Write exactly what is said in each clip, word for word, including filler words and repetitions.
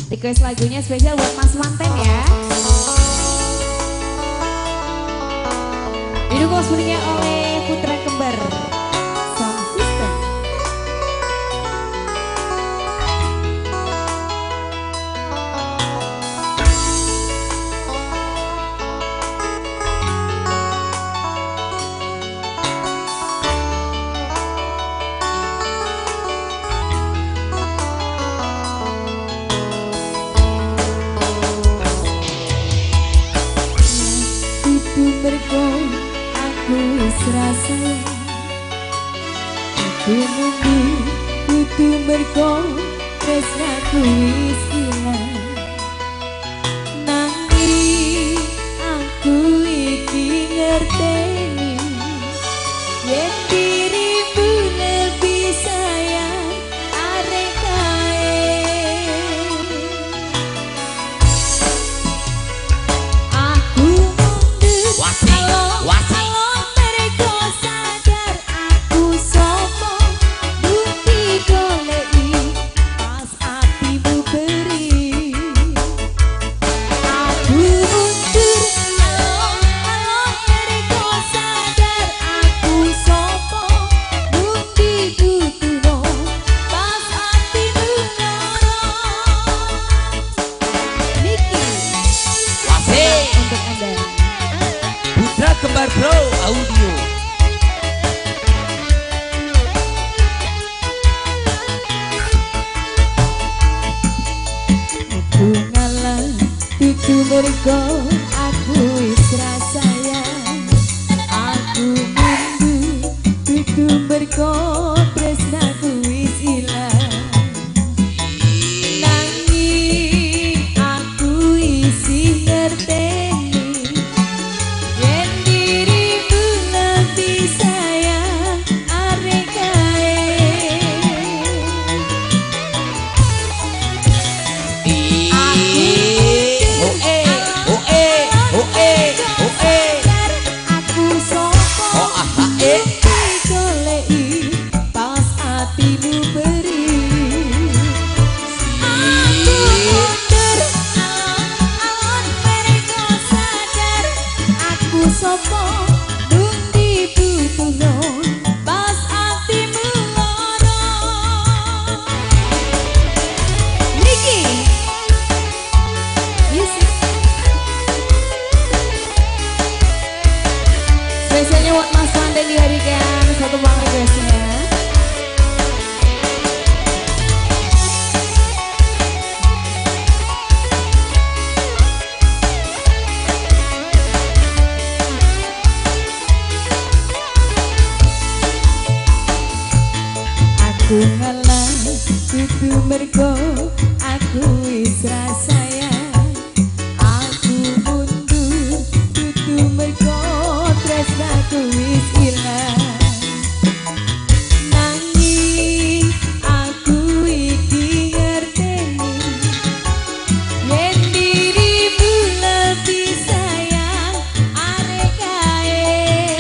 Request lagunya spesial buat Mas Manten ya. Didukung sepenuhnya oleh Putra Kembar Sound System. Aku wis rasa aku nunggu kudu mergo tresnaku wis ilang nanging aku iki ngerteni yen dirimu lebih sayang arek kae aku mundur wasi wasi Kembar Bro Audio. Aku ngalah itu mergo aku wis rasayang aku mundur itu mergo tresnaku wis ilang nanging aku isi ngerteni sopo dung dibutuhno pas atimu lara Niki music spesialnya buat Mas Manten diharikan satu bang requestnya. Aku ngalah kudu mergo aku wis rasayang aku mundur kudu mergo tresnaku wis ilang nanging aku iki ngerteni yen dirimu lebih sayang arek kae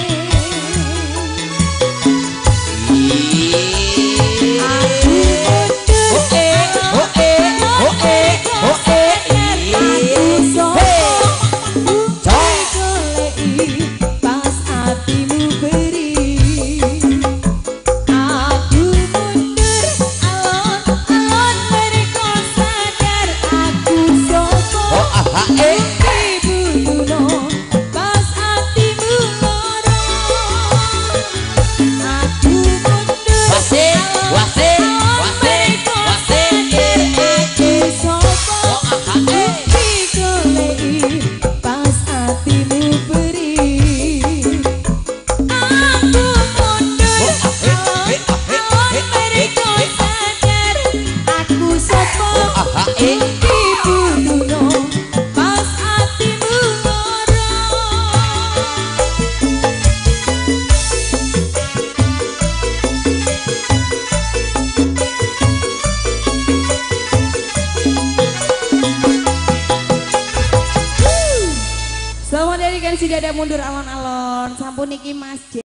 Si dada mundur alon-alon sampun niki Mas J.